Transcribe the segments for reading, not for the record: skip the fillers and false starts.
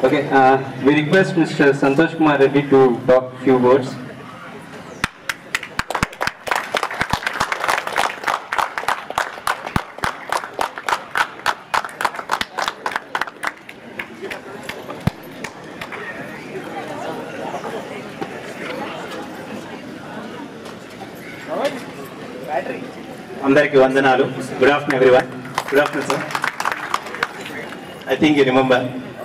Okay, we request Mr. Santosh Kumar Reddy to talk few words. అందరికీ వందనాలు. Good afternoon everyone. Good afternoon sir. I think you remember.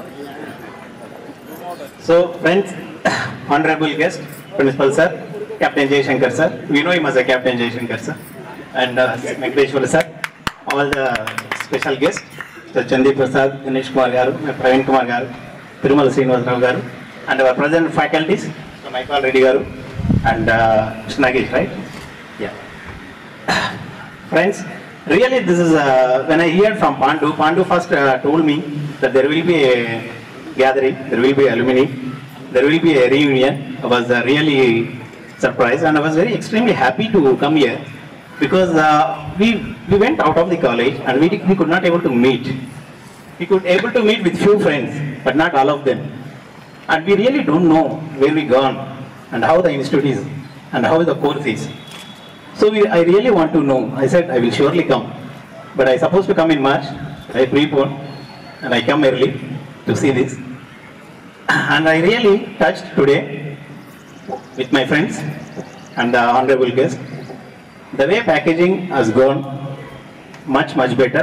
So friends, honorable guest, Principal sir, Captain Jay Shankar sir. We know him as a Captain Jay Shankar sir. And Venkateshwar sir. All the special guests, Mr. Chandi Prasad, Ganesh Kumar garu, Praveen Kumar garu, Tirumala Srinivasarao garu, and our present faculties, Mr. Michael Reddy garu, and Mr. Nagesh, right? Yeah. Friends, really this is, when I heard from Pandu first told me that there will be a gathering, there will be alumni, there will be a reunion. I was really surprised and I was very extremely happy to come here because we went out of the college and we could not able to meet. We could able to meet with few friends, but not all of them. And we really don't know where we gone and how the institute is and how the course is. So I really want to know. I said I will surely come, but I supposed to come in March. I preponed and I come early to see this. And I really touched today with my friends and the honorable guest. The way packaging has gone much better.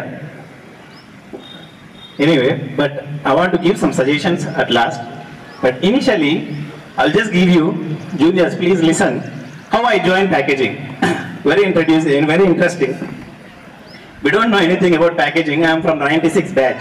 Anyway, but I want to give some suggestions at last. But initially, I'll just give you, juniors, please listen, how I joined packaging. Very interesting. We don't know anything about packaging. I am from 96 batch.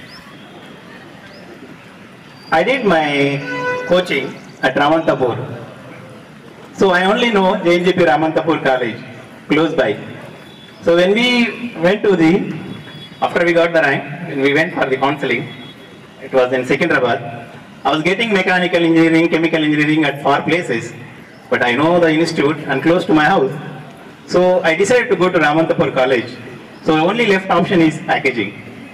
I did my coaching at Ramantapur. So I only know JNJP Ramantapur College, close by. So when we went to after we got the rank, when we went for the counseling, it was in Secunderabad. I was getting mechanical engineering, chemical engineering at far places, but I know the institute and close to my house. So I decided to go to Ramantapur College. So the only left option is packaging.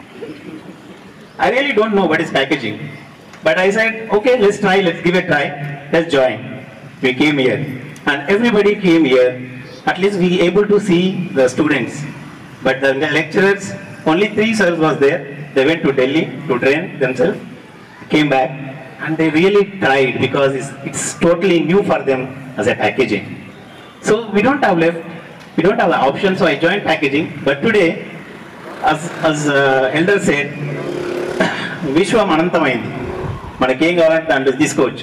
I really don't know what is packaging. But I said, okay, let's try, let's give a try, let's join. We came here and everybody came here. At least we able to see the students. But the lecturers, only 3 sirs was there. They went to Delhi to train themselves, came back and they really tried because it's totally new for them as a packaging. So we don't have the option, so I joined packaging. But today, as elder said, Vishwam Anantamaindi. Manakem kavalante and తీసుకోవచ్చు.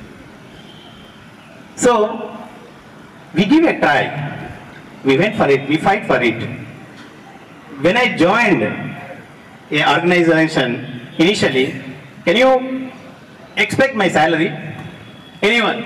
So we give a try. We went for it. We fight for it. When I joined a organization initially, can you expect my salary? Anyone?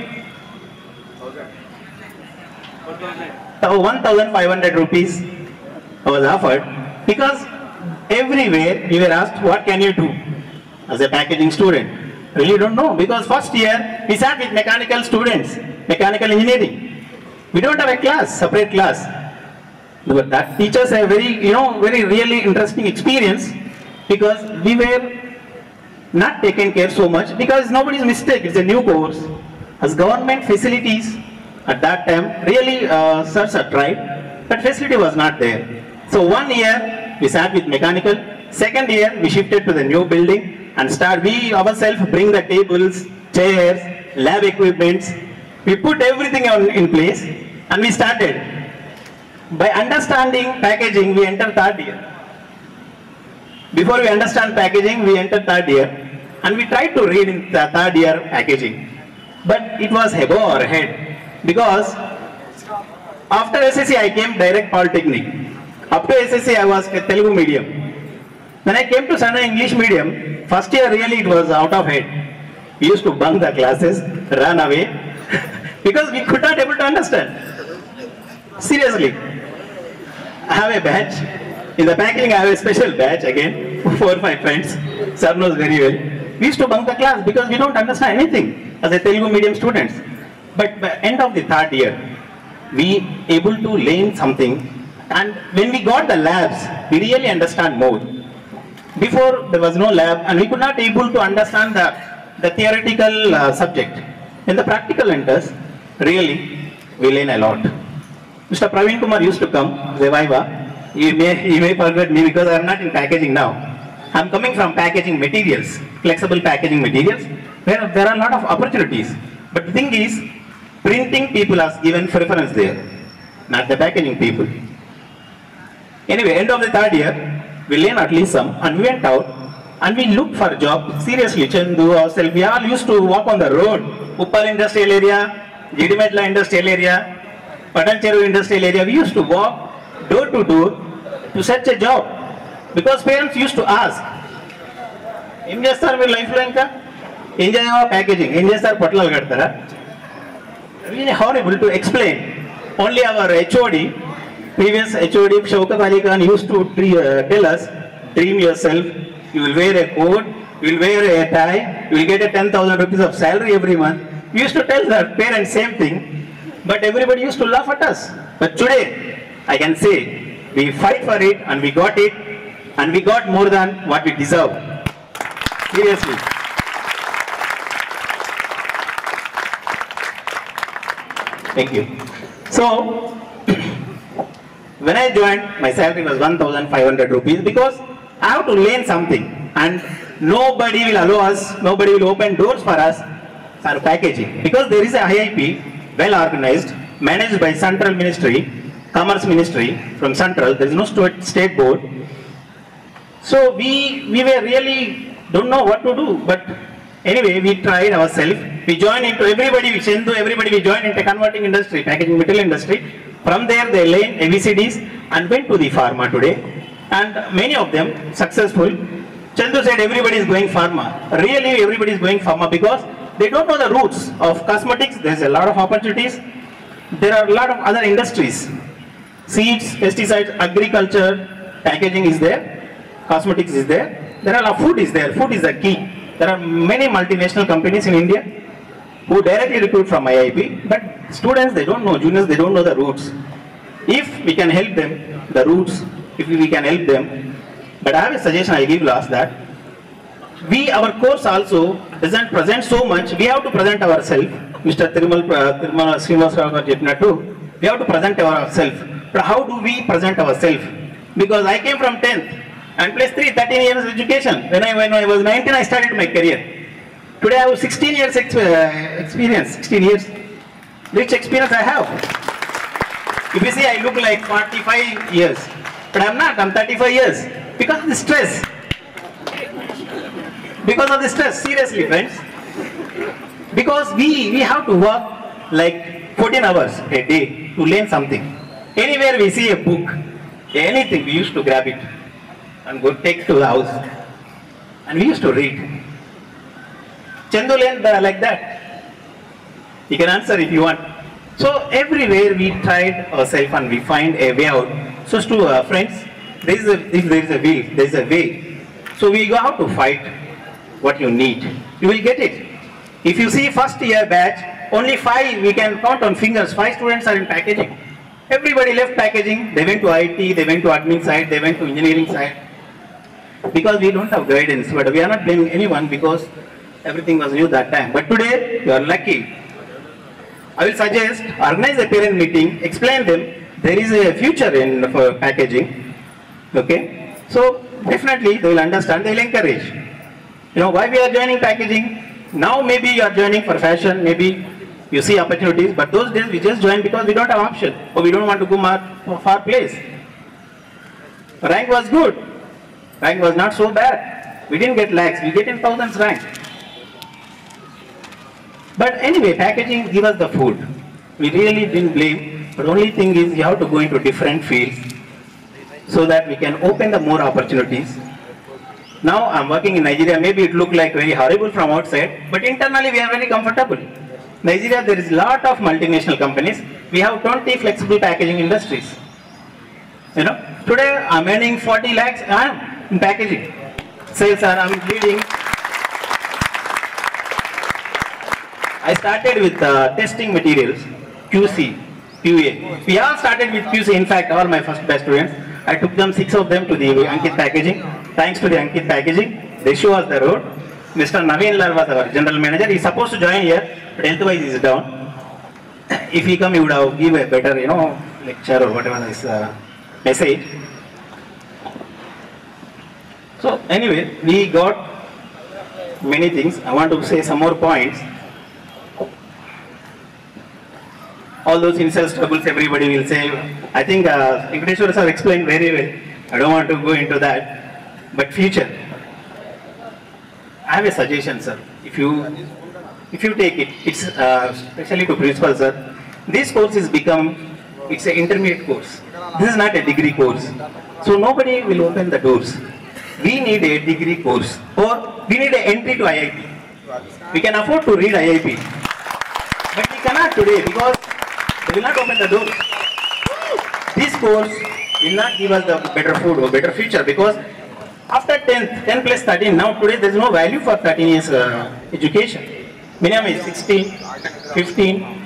1,500 rupees I was offered because everywhere you were asked, what can you do as a packaging student? Really don't know, because first year we sat with mechanical students, mechanical engineering. We don't have a class, separate class. But that teaches a very really interesting experience because we were not taken care so much because nobody's mistake. It's a new course. As government facilities at that time, really sirs have tried, but facility was not there. So 1 year we sat with mechanical. Second year we shifted to the new building and we ourselves bring the tables, chairs, lab equipments. We put everything in place and we started. By understanding packaging, we entered 3rd year. Before we understand packaging, we entered 3rd year and we tried to read in the 3rd year packaging. But it was above our head because after SSC I came direct Polytechnic. Up to SSC I was a Telugu medium. When I came to Sana English medium, first year really it was out of head. We used to bunk the classes, run away because we could not able to understand. Seriously. I have a batch. In the packaging I have a special batch again, 4 or 5 friends. Sir knows very well. We used to bunk the class because we don't understand anything as a Telugu medium students. But by end of the 3rd year, we able to learn something, and when we got the labs, we really understand more. Before there was no lab and we could not able to understand the theoretical subject. In the practical enters, really we learn a lot. Mr. Praveen Kumar used to come, Reviva. You may forget me because I am not in packaging now. I am coming from packaging materials, flexible packaging materials, where there are a lot of opportunities. But the thing is, printing people has given preference there, not the packaging people. Anyway, end of the third year, we learned at least some, and we went out and we looked for a job. Seriously, Chandu, ourselves, we all used to walk on the road. Uppal industrial area, Jidimetla industrial area, Patancheru industrial area. We used to walk door to door to search a job. Because parents used to ask, "Em chestar meer lifeline ka? Em cheyava packaging, em chestar patlal kadtara?" Really horrible to explain. Only our HOD, previous HOD Shaukat Ali Khan used to tell us, dream yourself, you will wear a coat, you will wear a tie, you will get a 10,000 rupees of salary every month. We used to tell the parents same thing, but everybody used to laugh at us. But today, I can say, we fight for it and we got it, and we got more than what we deserve. Seriously. Thank you. So, when I joined, my salary was 1,500 rupees because I have to learn something, and nobody will allow us, nobody will open doors for us for packaging, because there is a IIP, well organized, managed by Central Ministry, Commerce Ministry from Central. There is no state board. So we were really don't know what to do, but anyway, we tried ourselves. We joined into everybody, we joined into converting industry, packaging material industry. From there, they learned ABCDs and went to the pharma today. And many of them successful. Chandu said everybody is going pharma. Really, everybody is going pharma because they don't know the roots of cosmetics. There's a lot of opportunities. There are a lot of other industries. Seeds, pesticides, agriculture, packaging is there. Cosmetics is there. There are a lot of food is there. Food is the key. There are many multinational companies in India who directly recruit from IIP, but students, they don't know, juniors, they don't know the roots. If we can help them, the roots, if we can help them, but I have a suggestion I give last that, our course also doesn't present so much, we have to present ourselves. Mr. Tirumala Srinivasarao Jepnattu, we have to present ourselves. But how do we present ourselves? Because I came from 10th and plus 13 years education. When I was 19, I started my career. Today I have 16 years experience, 16 years. Rich experience I have. If you see, I look like 45 years. But I'm not, I'm 35 years. Because of the stress. Because of the stress, seriously friends. Because we have to work like 14 hours a day to learn something. Anywhere we see a book, anything, we used to grab it and go take to the house. And we used to read. Chandu learned like that. You can answer if you want. So everywhere we tried ourselves and we find a way out. So to friends, if there is a will, there is a way. So we have to fight what you need. You will get it. If you see first year batch, only 5, we can count on fingers, 5 students are in packaging. Everybody left packaging, they went to IT, they went to admin side, they went to engineering side. Because we don't have guidance, but we are not blaming anyone because everything was new that time. But today, you are lucky. I will suggest, organize a parent meeting, explain them, there is a future in for packaging. Okay? So, definitely they will understand, they will encourage. You know, why we are joining packaging? Now maybe you are joining for fashion, maybe you see opportunities, but those days we just joined because we don't have option, or we don't want to go far place. Rank was good. Rank was not so bad. We didn't get lakhs, we get in thousands rank. But anyway, packaging give us the food. We really didn't blame, but only thing is you have to go into different fields so that we can open the more opportunities. Now I'm working in Nigeria, maybe it look like very horrible from outside, but internally we are very comfortable. Nigeria, there is lot of multinational companies. We have 20 flexible packaging industries. You know, today I'm earning 40 lakhs in packaging. Sales are, I'm leading. I started with testing materials, QC, QA. We all started with QC. In fact, all my first batch students, I took them, 6 of them to the Ankit packaging. thanks to the Ankit Packaging, they show us the road. Mr. Naveen Lal was our general manager. He's supposed to join here, but health-wise he's down. If he come, he would have give a better, lecture or whatever is message. So anyway, we got many things. I want to say some more points. All those initial struggles, everybody will say. I think Venkateshwar sir explained very well. I don't want to go into that. But future, I have a suggestion, sir. If you take it, it's especially to principal, sir. This course is it's an intermediate course. This is not a degree course. So nobody will open the doors. We need a degree course, or we need an entry to IIP. We can afford to read IIP, but we cannot today because they will not open the door. This course will not give us the better food or better future, because after 10 plus 13, now today there is no value for 13 years education. Minimum is 16, 15.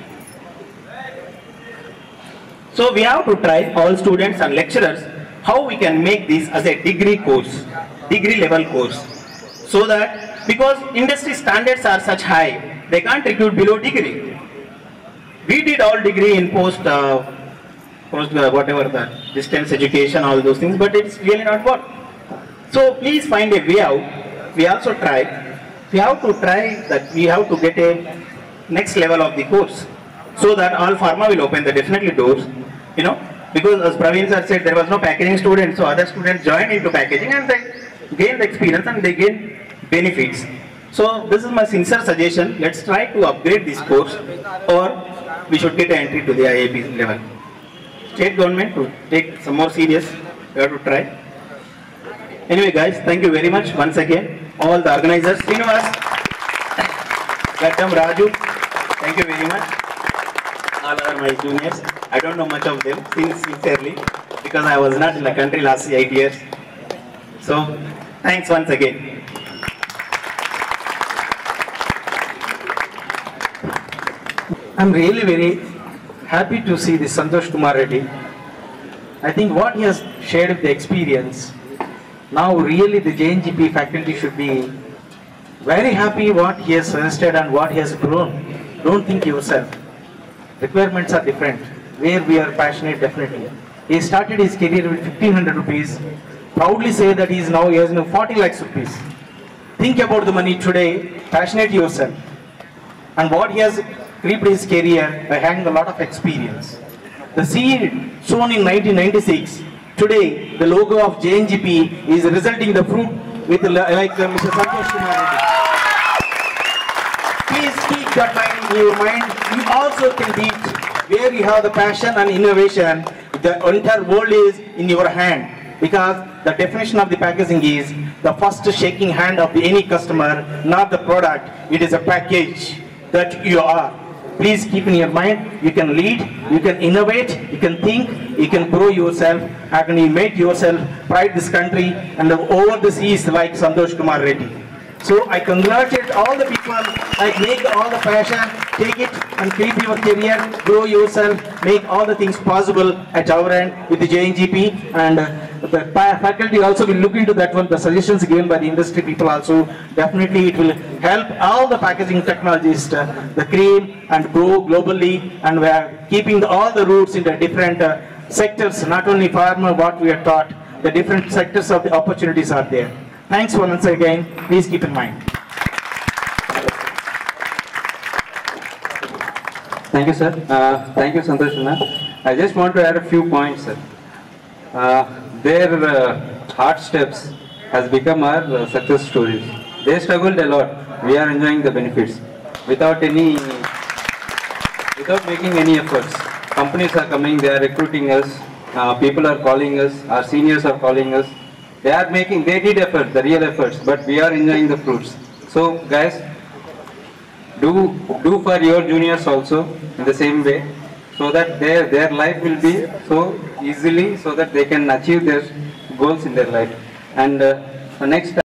So we have to try, all students and lecturers, how we can make this as a degree course, degree level course. So that, because industry standards are such high, they can't recruit below degree. We did all degree in post whatever the distance education, all those things, but it's really not work. So please find a way out. We also try. We have to try that we have to get a next level of the course, so that all pharma will open the definitely doors, because as Praveen sir said, there was no packaging students, so other students joined into packaging and they gain the experience and they gain benefits. So this is my sincere suggestion. Let's try to upgrade this course, or we should get an entry to the IIP level. State government to take some more serious. We have to try. Anyway, guys, thank you very much once again. All the organizers, Srinivas, Gaddam, Raju, thank you very much. All are my juniors. I don't know much of them, sincerely, because I was not in the country last 8 years. So, thanks once again. I'm really very happy to see this Santosh Kumar Reddy. I think what he has shared with the experience, now really the JNGP faculty should be very happy what he has suggested and what he has grown. Don't think yourself. Requirements are different. Where we are passionate, definitely. He started his career with 1500 rupees. Proudly say that he has now 40 lakhs rupees. Think about the money today. Passionate yourself. And what he has reaped his career by having a lot of experience. The seed sown in 1996, today the logo of JNGP is resulting the fruit with Mr. Santosh Kumar Reddy. Please keep that in your mind. You also can reach where you have the passion and innovation. The entire world is in your hand, because the definition of the packaging is the first shaking hand of any customer, not the product. It is a package that you are. Please keep in your mind, you can lead, you can innovate, you can think, you can grow yourself, and you make yourself pride this country and over the seas like Santosh Kumar Reddy. So I congratulate all the people, make all the passion, take it and keep your career, grow yourself, make all the things possible at our end with the JNGP, and the faculty also will look into that one, the suggestions given by the industry people also. Definitely it will help all the packaging technologists, the cream and grow globally, and we are keeping all the roots in the different sectors, not only pharma, what we are taught, the different sectors of the opportunities are there. Thanks once again, please keep in mind. Thank you, sir. Thank you, Santosh Kumar. I just want to add a few points, sir. Their hard steps has become our success stories. They struggled a lot. We are enjoying the benefits without making any efforts. Companies are coming, they are recruiting us. People are calling us. Our seniors are calling us. They did efforts, the real efforts, but we are enjoying the fruits. So, guys, do for your juniors also in the same way, so that their life will be so easily, so that they can achieve their goals in their life. And next